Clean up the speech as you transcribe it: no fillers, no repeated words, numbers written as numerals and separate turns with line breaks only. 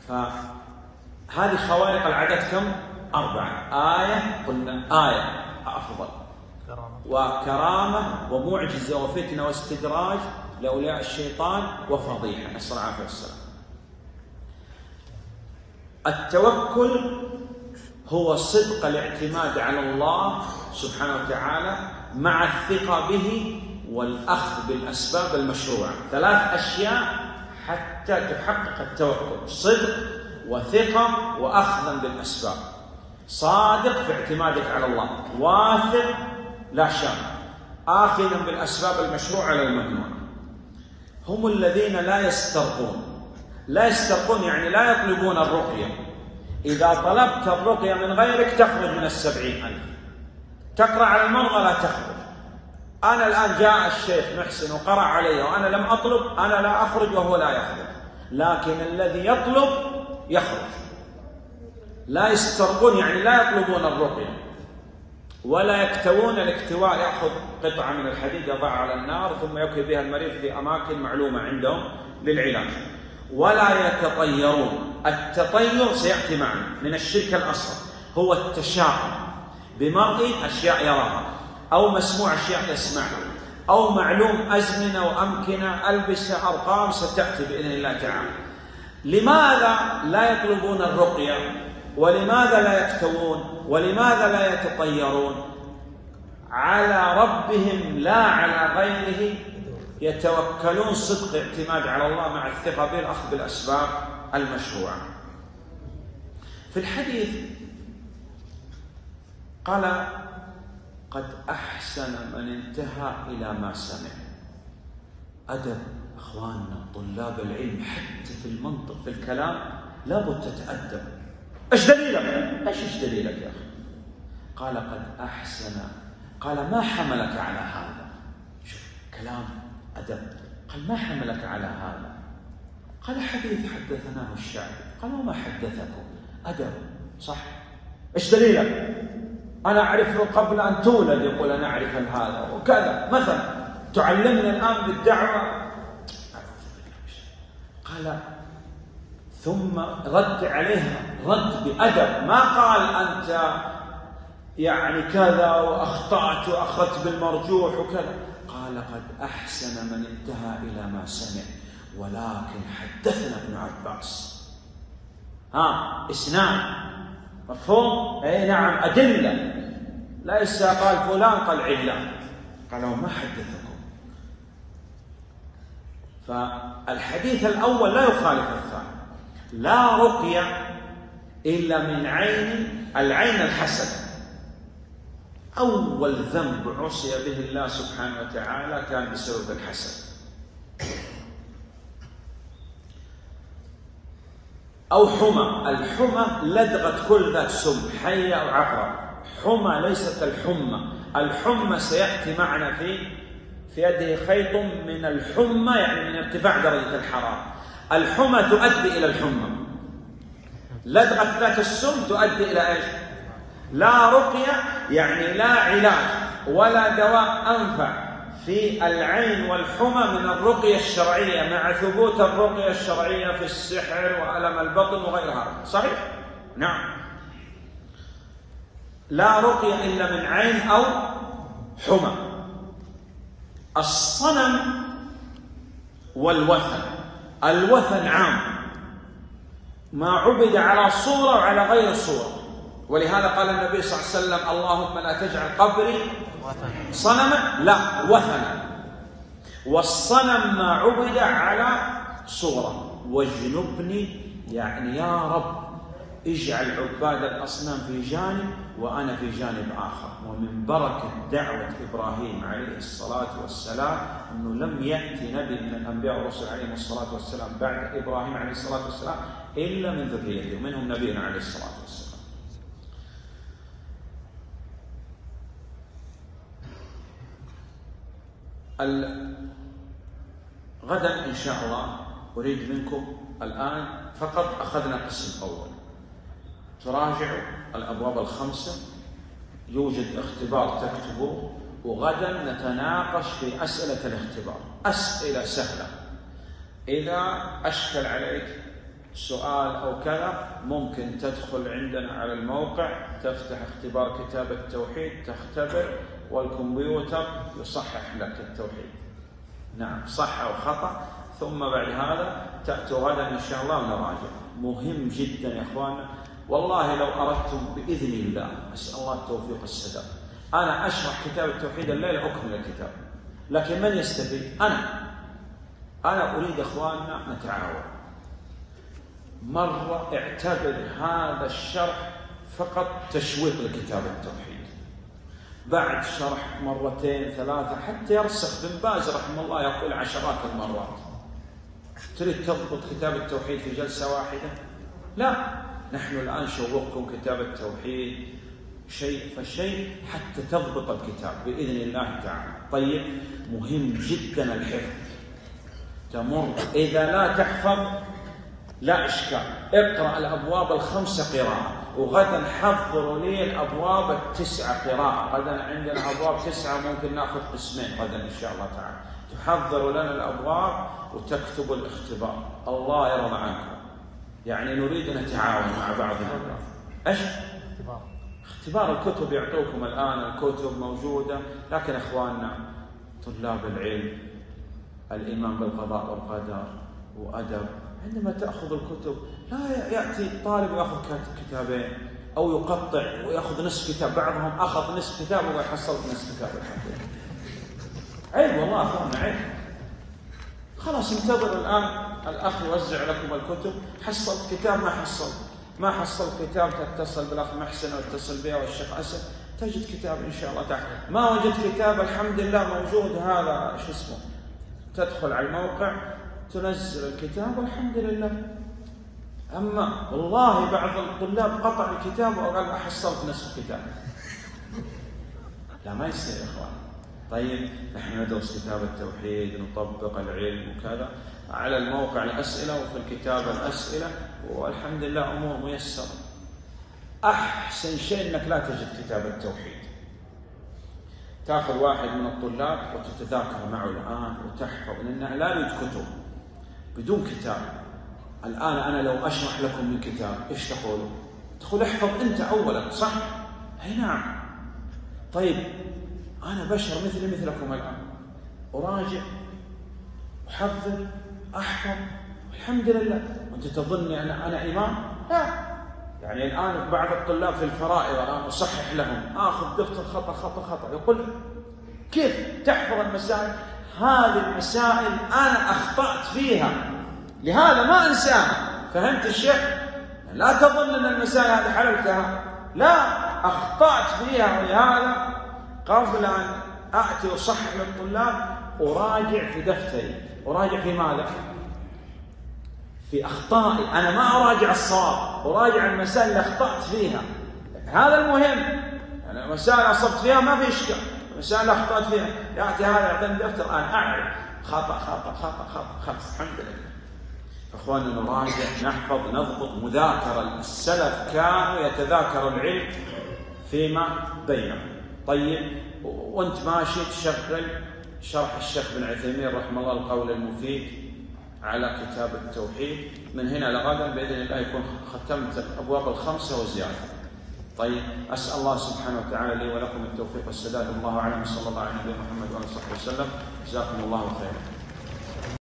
فهذه خوارق العادات كم؟ 4. آية، قلنا آية أفضل، وكرامة ومعجزة وفتنة واستدراج لأولياء الشيطان وفضيحة، نسأل الله العافية والسلام. التوكل هو صدق الاعتماد على الله سبحانه وتعالى مع الثقة به والأخذ بالأسباب المشروعة. 3 أشياء حتى تحقق التوكل: صدق وثقة وأخذا بالأسباب. صادق في اعتمادك على الله، واثق لا شك، آخذا بالأسباب المشروعة على الممنوع. هم الذين لا يسترقون. لا يسترقون يعني لا يطلبون الرقية. إذا طلبت الرقية من غيرك تخرج من 70,000. تقرأ على المرضى لا تخرج. أنا الآن جاء الشيخ محسن وقرأ علي وأنا لم أطلب، أنا لا أخرج وهو لا يخرج، لكن الذي يطلب يخرج. لا يسترقون يعني لا يطلبون الرقية، ولا يكتوون. الاكتواء يأخذ قطعة من الحديد يضعها على النار ثم يكوي بها المريض في أماكن معلومة عندهم للعلاج. ولا يتطيرون. التطير سيأتي معنا من الشرك الأصغر، هو التشاؤم بمرء أشياء يراها، أو مسموع أشياء يسمعها، أو معلوم أزمنة وأمكنة ألبسة أرقام ستأتي بإذن الله تعالى. لماذا لا يطلبون الرقية؟ ولماذا لا يكتوون؟ ولماذا لا يتطيرون؟ على ربهم لا على غيره يتوكلون، صدق اعتماد على الله مع الثقة به، الأخذ بالأسباب المشروعة. في الحديث قال: قد أحسن من انتهى إلى ما سمع. أدب أخواننا طلاب العلم، حتى في المنطق في الكلام لابد تتأدب. إيش دليلك؟ إيش دليلك يا أخي؟ قال: قد أحسن. قال: ما حملك على هذا؟ شوف كلام أدب. قال: ما حملك على هذا؟ قال: حديث حدثناه الشعبي. قال: وما حدثكم؟ أدب صح. إيش دليلك؟ أنا أعرفه قبل أن تولد، يقول أنا أعرف هذا وكذا مثلا. تعلمنا الآن بالدعوة. قال: ثم رد عليها رد بأدب، ما قال أنت يعني كذا وأخطأت وأخذت بالمرجوح وكذا. قال: قد أحسن من انتهى إلى ما سمع، ولكن حدثنا ابن عباس. إسناد مفهوم؟ أي نعم، أدلة، ليس قال فلان قال علان. قالوا: ما حدثكم. فالحديث الأول لا يخالف الثاني. لا رقية إلا من عين، العين الحسد. أول ذنب عصي به الله سبحانه وتعالى كان بسبب الحسد. أو حمى. الحمى لدغت كل ذات سم، حية أو عقرب. حمى ليست الحمى. الحمى سيأتي معنا في يده خيط من الحمى، يعني من ارتفاع درجة الحرارة. الحمى تؤدي إلى الحمى. لدغة ذات السم تؤدي إلى إيش؟ لا رقية يعني لا علاج ولا دواء أنفع في العين والحمى من الرقية الشرعية، مع ثبوت الرقية الشرعية في السحر وألم البطن وغير هذا. صحيح؟ نعم. لا رقية إلا من عين أو حمى. الصنم والوثن. الوثن عام، ما عبد على صورة وعلى غير صورة. ولهذا قال النبي صلى الله عليه وسلم: اللهم لا تجعل قبري صنما، لا وثنا. والصنم ما عبد على صورة. واجنبني يعني يا رب اجعل عباد الأصنام في جانب وأنا في جانب آخر. ومن بركة دعوة إبراهيم عليه الصلاة والسلام أنه لم يأتي نبي من الأنبياء والرسل عليهم الصلاة والسلام بعد إبراهيم عليه الصلاة والسلام إلا من ذريته، ومنهم نبينا عليه الصلاة والسلام. غدا إن شاء الله أريد منكم الآن فقط أخذنا القسم الأول، تراجعوا الأبواب ال5، يوجد اختبار تكتبوه، وغدا نتناقش في أسئلة الاختبار. أسئلة سهلة، إذا أشكل عليك سؤال أو كذا ممكن تدخل عندنا على الموقع، تفتح اختبار كتاب التوحيد، تختبر، والكمبيوتر يصحح لك التوحيد. نعم، صح أو خطأ. ثم بعد هذا تأتوا غدا إن شاء الله ونراجع. مهم جدا يا أخواننا، والله لو أردتم بإذن الله، أسأل الله التوفيق والسداد. أنا أشرح كتاب التوحيد الليلة أكمل الكتاب، لكن من يستفيد؟ أنا أريد أخواننا نتعاون. مرة اعتبر هذا الشرح فقط تشويق لكتاب التوحيد، بعد شرح مرتين ثلاثة حتى يرسخ. بن باز رحمه الله يقول عشرات المرات. تريد تضبط كتاب التوحيد في جلسة واحدة؟ لا، نحن الآن شوقكم كتاب التوحيد شيء فشيء حتى تضبط الكتاب بإذن الله تعالى. طيب، مهم جدا الحفظ. تمر إذا لا تحفظ لا إشكال، اقرأ الأبواب ال5 قراءة، وغدا حضروا لي الأبواب ال9 قراءة. غدا عندنا أبواب 9، ممكن نأخذ قسمين غدا إن شاء الله تعالى. تحضروا لنا الأبواب وتكتبوا الاختبار. الله يرضى عنكم. يعني نريد أن نتعاون مع بعضنا. إيش؟ اختبار الكتب يعطوكم الآن، الكتب موجودة، لكن أخواننا طلاب العلم، الإيمان بالقضاء والقدر وأدب، عندما تأخذ الكتب لا يأتي الطالب ويأخذ كتابين أو يقطع ويأخذ نصف كتاب. بعضهم أخذ نصف كتاب ويحصل نصف كتاب. عيب والله أخواننا، عيب. خلاص انتظر الآن الأخ يوزع لكم الكتب. حصلت كتاب ما حصلت كتاب تتصل بالأخ محسن واتصل بها والشيخ أسد، تجد كتاب إن شاء الله تعالى. ما وجدت كتاب الحمد لله موجود هذا شو اسمه، تدخل على الموقع تنزل الكتاب والحمد لله. أما والله بعض الطلاب قطع الكتاب وقال حصلت نصف الكتاب. لا، ما يصير يا إخوان. طيب، نحن ندرس كتاب التوحيد، نطبق العلم وكذا. على الموقع الأسئلة وفي الكتاب الأسئلة، والحمد لله أمور ميسرة. أحسن شيء أنك لا تجد كتاب التوحيد، تأخذ واحد من الطلاب وتتذاكر معه الآن وتحفظ، لأنه لا يوجد كتب بدون كتاب. الآن أنا لو أشرح لكم من كتاب إيش تقولوا؟ تقول احفظ أنت أولا، صح؟ أي نعم. طيب، أنا بشر مثلكم الآن، أراجع أحضر أحفظ الحمد لله. وأنت تظني أنا إمام؟ لا. يعني الآن بعض الطلاب في الفرائض الآن أصحح لهم، آخذ دفتر خطأ يقول كيف تحفظ المسائل؟ هذه المسائل أنا أخطأت فيها، لهذا ما أنساها. فهمت الشيخ؟ لا تظن أن المسائل هذه حللتها، لا، أخطأت فيها، ولهذا قبل أن أأتي وأصحح للطلاب أراجع في دفتري. أراجع في ماذا؟ في أخطائي. أنا ما أراجع الصواب، أراجع المسائل اللي أخطأت فيها. هذا المهم. يعني مسائل أصبت فيها ما في إشكال، مسائل اللي أخطأت فيها يأتي هذا يعطيني دفتر، أنا أعرف خطأ خلاص الحمد لله. فأخواننا نراجع، نحفظ، نضبط. مذاكرة السلف كانوا يتذاكروا العلم فيما بينهم. طيب، وانت ماشي تشغل شرح الشيخ بن عثيمين رحمه الله القول المفيد على كتاب التوحيد. من هنا لغدا بإذن الله يكون ختمت الأبواب ال5 وزيادة. طيب، أسأل الله سبحانه وتعالى لي ولكم التوفيق والسداد. الله أعلم، صلى الله على نبينا محمد وعلى آله وصحبه وسلم. جزاكم الله خيرا.